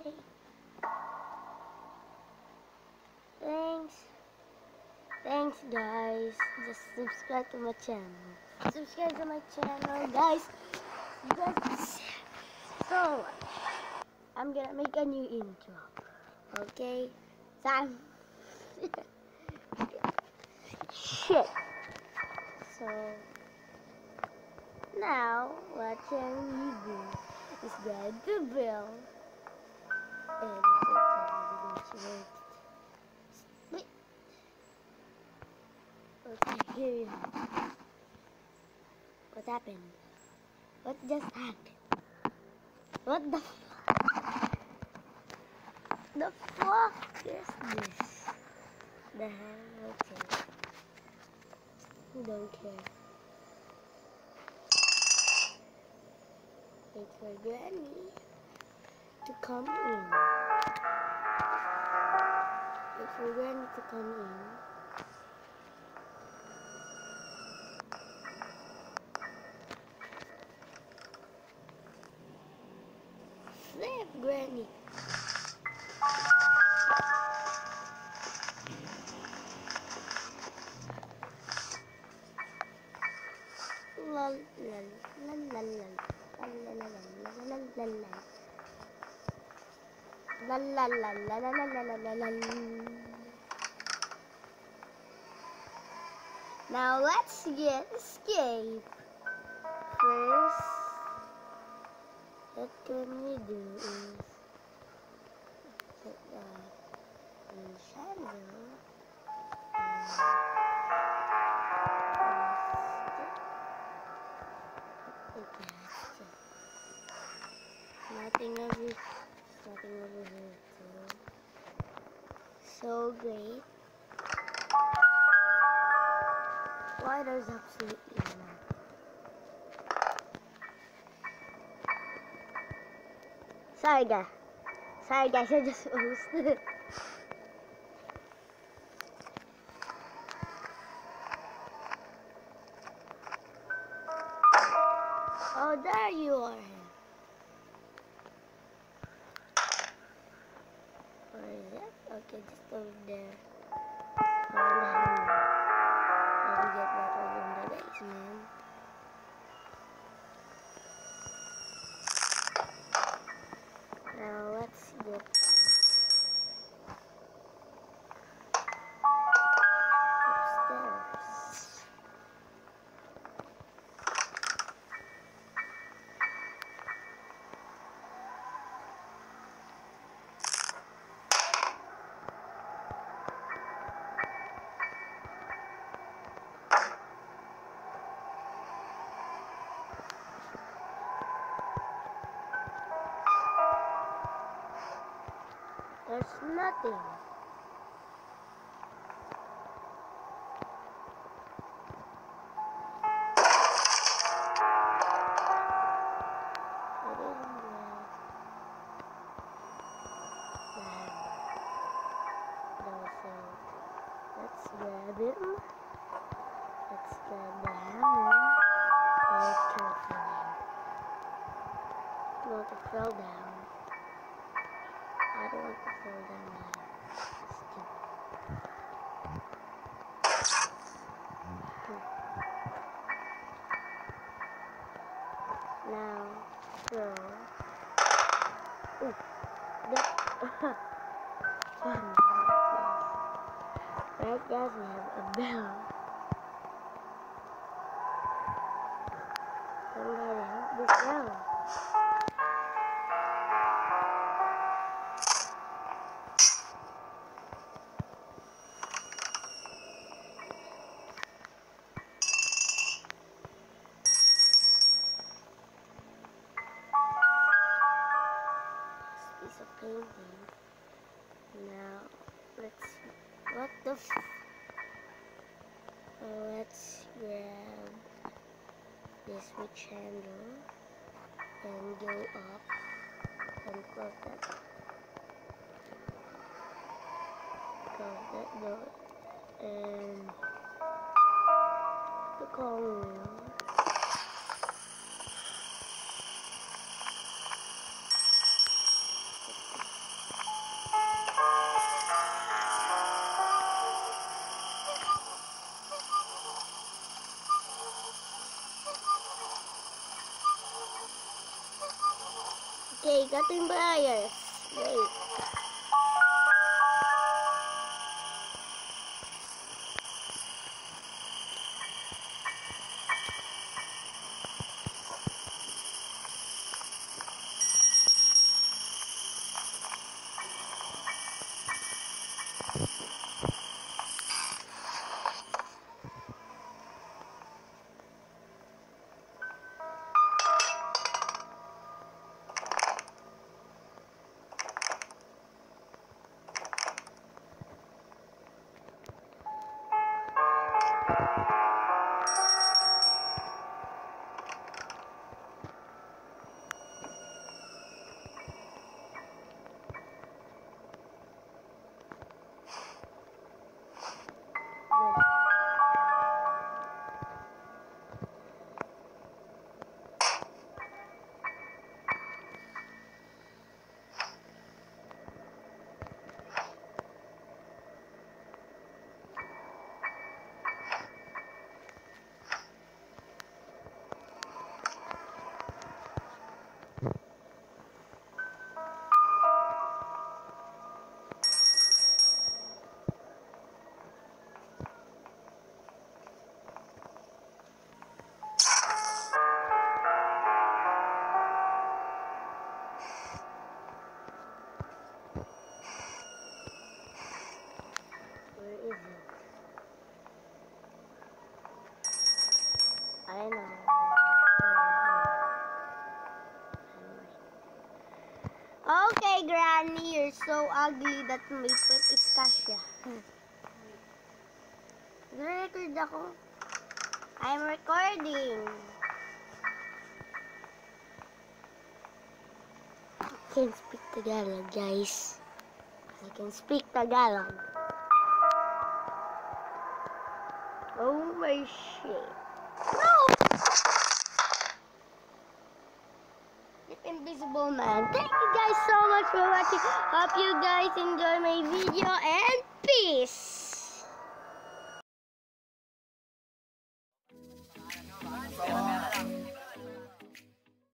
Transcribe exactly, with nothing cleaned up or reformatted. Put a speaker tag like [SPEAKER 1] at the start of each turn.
[SPEAKER 1] Okay. Thanks. Thanks, guys. Just subscribe to my channel. Subscribe to my channel, guys. Guys. So, I'm gonna make a new intro. Okay? Sam. Shit. So, now, what can we do is get the bell. And so, wait. Wait. Okay, here we are. What happened? What just happened? What the fuck? The fuck is this? The hell? Okay. Don't care. Wait for Granny to come in. Wait for Granny to come in. Flip, Granny. Lol, lol, lol, lol, lol, lol, lol, lol, lol, lol. La la la la la la la la la la. Now let's get escape. First, what can we do is set that in shadow. Nothing over, nothing over here too. So great. Why there's absolutely nothing. Sorry guys. Sorry guys, I just posted. Oh, there you are. Where is it? Okay, just over there. Found a hammer. Let me get that one in the basement. Now let's get upstairs. There's nothing. Let's grab him. Let's grab the hammer. Very carefully. Not to fall down. I don't want to fall down there. Now, throw. Ooh, that. Right, guys, we have a bell. Somebody help this bell. Piece of painting. Now, let's see. What the f... Uh, let's grab this witch handle and go up and close that. Close that door and the corner. got yung bias. Wait. I know. Okay, Granny, you're so ugly that my foot is kasya. Nag-record ako. I'm recording. I can speak Tagalog, guys. I can speak Tagalog. Oh my shit. No! Invisible man. Thank you guys so much for watching. Hope you guys enjoy my video and peace.